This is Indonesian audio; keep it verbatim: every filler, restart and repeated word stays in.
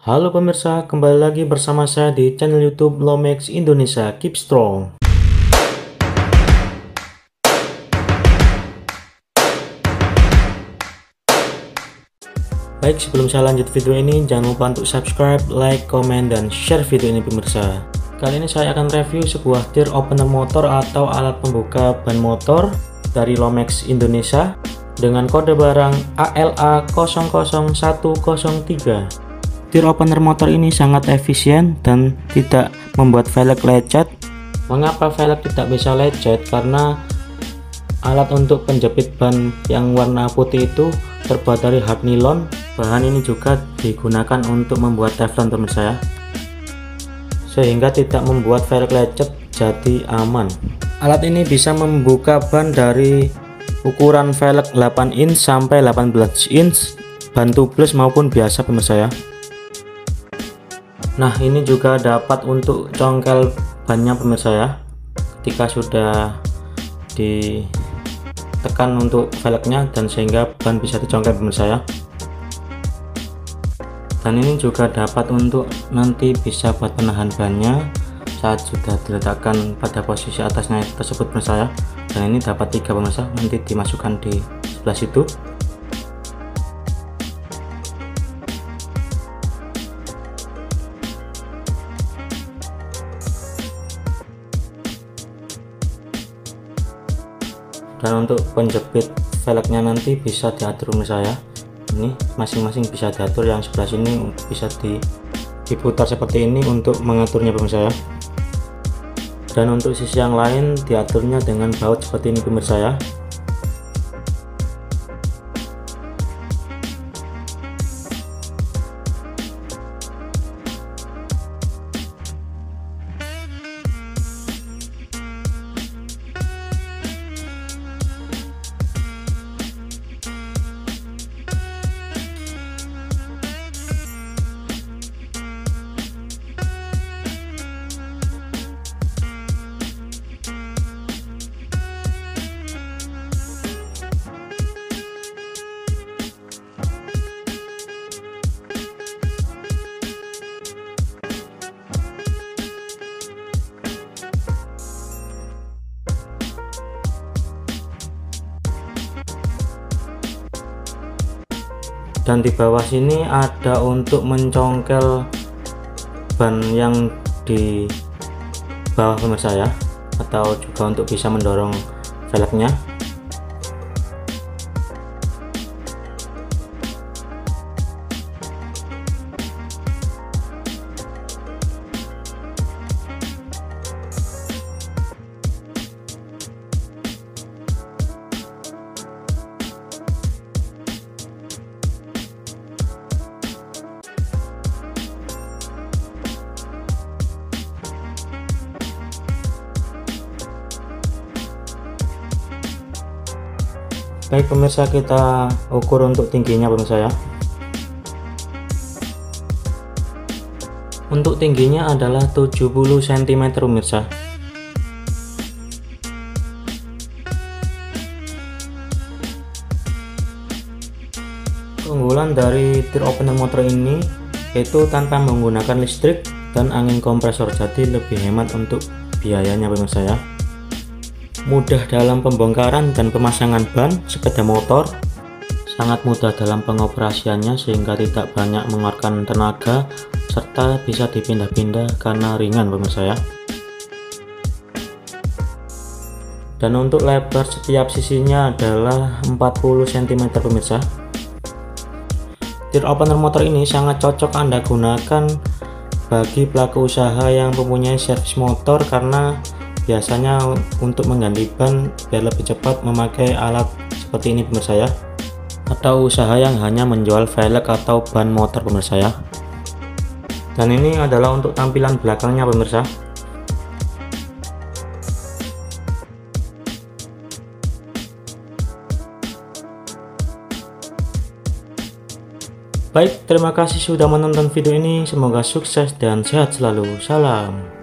Halo pemirsa, kembali lagi bersama saya di channel YouTube Lomex Indonesia. Keep strong. Baik, sebelum saya lanjut video ini, jangan lupa untuk subscribe, like, komen, dan share video ini pemirsa. Kali ini saya akan review sebuah tir opener motor atau alat pembuka ban motor dari Lomex Indonesia dengan kode barang A L A nol nol satu nol tiga. Tir opener motor ini sangat efisien dan tidak membuat velg lecet. Mengapa velg tidak bisa lecet? Karena alat untuk penjepit ban yang warna putih itu terbuat dari hard nilon. Bahan ini juga digunakan untuk membuat teflon pemirsa ya, sehingga tidak membuat velg lecet, jadi aman. Alat ini bisa membuka ban dari ukuran velg delapan inch sampai delapan belas inch, ban tubeless maupun biasa pemirsa ya. Nah, ini juga dapat untuk congkel bannya pemirsa ya, ketika sudah ditekan untuk velgnya dan sehingga ban bisa dicongkel pemirsa ya. Dan ini juga dapat untuk nanti bisa buat penahan bannya saat sudah diletakkan pada posisi atasnya tersebut pemirsa ya. Dan ini dapat tiga pemirsa, nanti dimasukkan di sebelah situ. Dan untuk penjepit velgnya nanti bisa diatur pemirsa ya. Ini masing-masing bisa diatur, yang sebelah sini bisa di, diputar seperti ini untuk mengaturnya pemirsa ya. Dan untuk sisi yang lain diaturnya dengan baut seperti ini pemirsa ya. Dan di bawah sini ada untuk mencongkel ban yang di bawah pemirsa ya, atau juga untuk bisa mendorong velgnya. Baik pemirsa, kita ukur untuk tingginya pemirsa ya. Untuk tingginya adalah tujuh puluh sentimeter pemirsa. Keunggulan dari tir opener motor ini yaitu tanpa menggunakan listrik dan angin kompresor, jadi lebih hemat untuk biayanya pemirsa ya. Mudah dalam pembongkaran dan pemasangan ban sepeda motor, sangat mudah dalam pengoperasiannya sehingga tidak banyak mengeluarkan tenaga, serta bisa dipindah-pindah karena ringan pemirsa ya. Dan untuk lebar setiap sisinya adalah empat puluh sentimeter pemirsa. Tir opener motor ini sangat cocok Anda gunakan bagi pelaku usaha yang mempunyai servis motor, karena biasanya untuk mengganti ban biar lebih cepat memakai alat seperti ini pemirsa ya, atau usaha yang hanya menjual velg atau ban motor pemirsa ya. Dan ini adalah untuk tampilan belakangnya pemirsa. Baik, terima kasih sudah menonton video ini, semoga sukses dan sehat selalu. Salam.